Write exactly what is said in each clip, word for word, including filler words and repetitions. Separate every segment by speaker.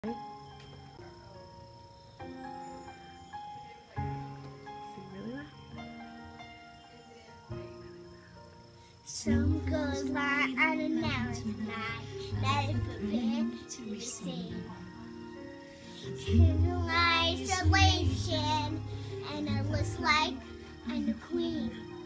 Speaker 1: Sing really loud.
Speaker 2: Some goes by unannounced, that is prepared to receive. To isolation, and it looks like I'm the queen.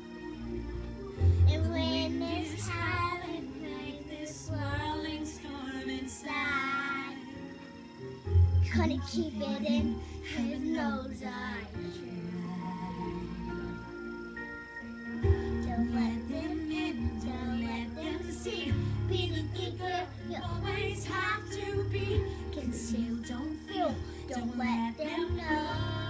Speaker 2: And when it's time to break this swirling storm inside, couldn't keep it in his nose I Don't let them in, don't let them see. Be the giver, you always have to be. Conceal, don't feel, don't let them know.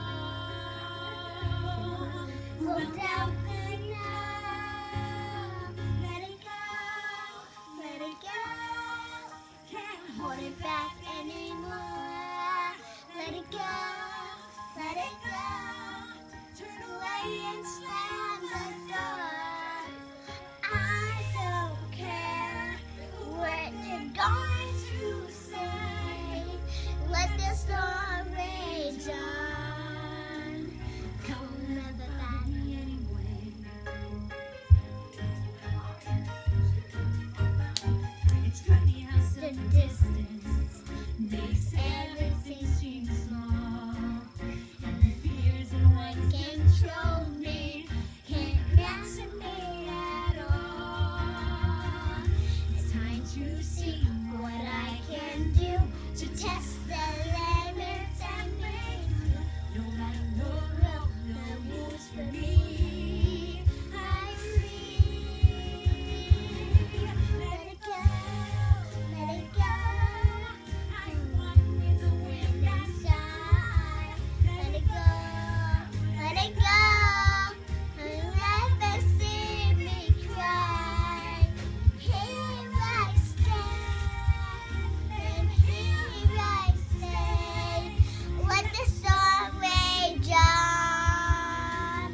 Speaker 2: Go down the now. Let it go, let it go. Can't hold it back anymore. Let it go, let it go. Turn away and slam the door. I don't care what you're going to say. Let the storm rage on. Don't never bat me anyway. It's funny how the distance makes everything seem small. And the fears and what control me can't master me at all. It's time to see what I can do to test the limits and make no matter no road, no rules for me. I'm free. Let it go, let it go. I'm one with the wind outside. Let it go, let it go. And never see me cry. Here I stand, and here I stay. Let the storm rage on.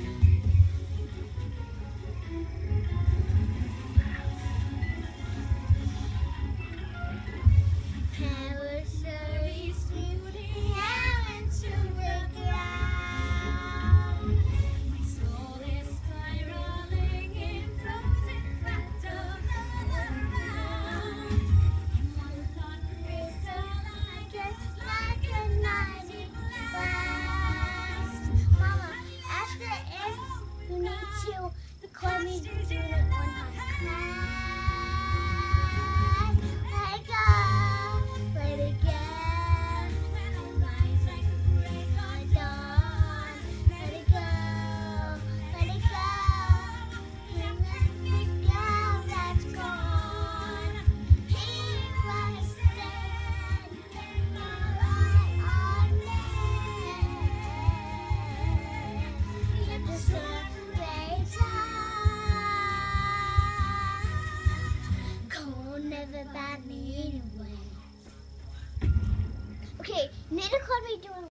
Speaker 2: Parachute shooting out into the ground. My soul is spiraling in frozen fractals all around. And one thought creates all I get like a mighty blast. Mama, after it, you need to call me to do it one time. Let it go, let it go. When I rise like a break of dawn. Let it go, let it go. And every girl that's gone. Here I stand, and my eye on me. Let the sun rage on. Cold never bat me anyway. Okay, Nita called me doing